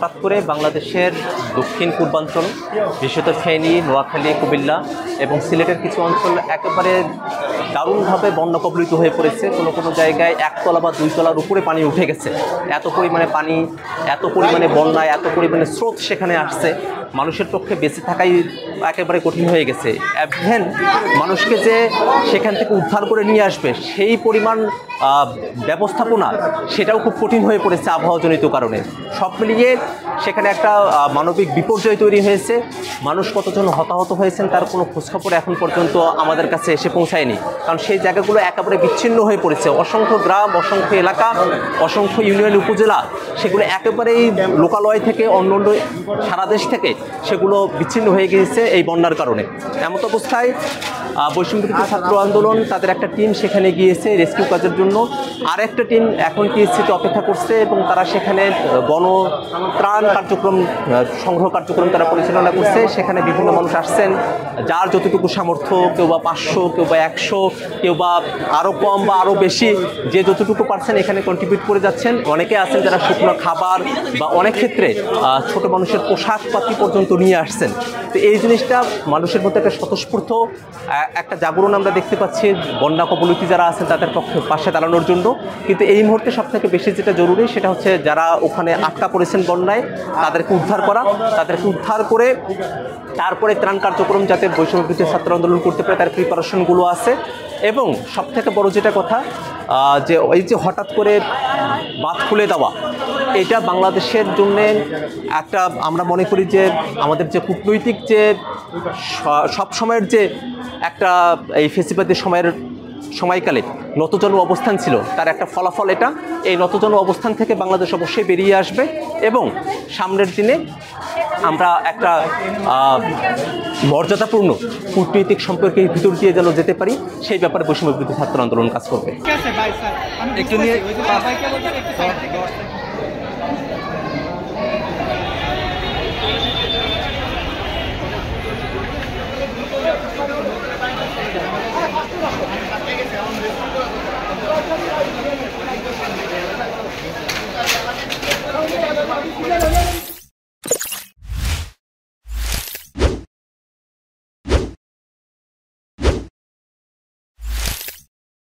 হঠাৎ করে বাংলাদেশের দক্ষিণ পূর্বাঞ্চল, বিশেষত ফেনী, নোয়াখালী, কুমিল্লা এবং সিলেটের কিছু অঞ্চল একেবারে দারুণভাবে বন্যা কবলিত হয়ে পড়েছে। কোনো কোনো জায়গায় একতলা বা দুই তলার উপরে পানি উঠে গেছে। এত পরিমাণে পানি, এত পরিমাণে বন্যা, এত পরিমাণে স্রোত সেখানে আসছে, মানুষের পক্ষে বেঁচে থাকাই একেবারে কঠিন হয়ে গেছে। ইভেন মানুষকে যে সেখান থেকে উদ্ধার করে নিয়ে আসবে সেই পরিমাণ ব্যবস্থাপনা সেটাও খুব কঠিন হয়ে পড়েছে আবহাওয়াজনিত কারণে। সব মিলিয়ে সেখানে একটা মানবিক বিপর্যয় তৈরি হয়েছে। মানুষ কতজন হতাহত হয়েছেন তার কোনো খোঁজখবর এখন পর্যন্ত আমাদের কাছে এসে পৌঁছায়নি, কারণ সেই জায়গাগুলো একেবারে বিচ্ছিন্ন হয়ে পড়েছে। অসংখ্য গ্রাম, অসংখ্য এলাকা, অসংখ্য ইউনিয়ন, উপজেলা সেগুলো একেবারেই লোকালয় থেকে অন্য সারা দেশ থেকে সেগুলো বিচ্ছিন্ন হয়ে গিয়েছে এই বন্যার কারণে। এমত অবস্থায় বৈষম্যবিরোধী ছাত্র আন্দোলন তাদের একটা টিম সেখানে গিয়েছে রেস্কিউ কাজের জন্য। আর একটা টিম এখন টিএসসিতে অপেক্ষা করছে এবং তারা সেখানে গণত্রাণ কার্যক্রম, সংগ্রহ কার্যক্রম তারা পরিচালনা করছে। সেখানে বিভিন্ন মানুষ আসছেন, যার যতটুকু সামর্থ্য, কেউ বা 500, কেউ বা 100, কেউ বা আরও কম বা আরও বেশি, যে যতটুকু পারছেন এখানে কন্ট্রিবিউট করে যাচ্ছেন। অনেকে আছেন যারা শুকনো খাবার বা অনেক ক্ষেত্রে ছোট মানুষের পোশাকপাতি পর্যন্ত নিয়ে আসছেন। তো এই জিনিসটা মানুষের মধ্যে একটা স্বতঃস্ফূর্ত একটা জাগরণ আমরা দেখতে পাচ্ছি বন্যা কবলিত যারা আছেন তাদের পক্ষে পাশে দাঁড়ানোর জন্য। কিন্তু এই মুহূর্তে সবথেকে বেশি যেটা জরুরি সেটা হচ্ছে যারা ওখানে আটকা পড়েছেন বন্যায় তাদেরকে উদ্ধার করা, তাদেরকে উদ্ধার করে তারপরে ত্রাণ কার্যক্রম যাতে বৈষম্যবিরোধী ছাত্র আন্দোলন করতে পারে তার প্রিপারেশনগুলো আছে। এবং সবথেকে বড় যেটা কথা, যে ওই যে হঠাৎ করে বাঁধ খুলে দেওয়া, এটা বাংলাদেশের জন্য একটা, আমরা মনে করি যে আমাদের যে কূটনৈতিক যে সব সময়ের যে একটা এই ফেসিবাদী সময়কালে নতজন অবস্থান ছিল তার একটা ফলাফল এটা। এই নতজন অবস্থান থেকে বাংলাদেশ অবশ্যই বেরিয়ে আসবে এবং সামনের দিনে আমরা একটা মর্যাদাপূর্ণ কূটনৈতিক সম্পর্কের ভিতর দিয়ে যেন যেতে পারি সেই ব্যাপারে বৈষম্যবিরোধী ছাত্র আন্দোলন কাজ করবে।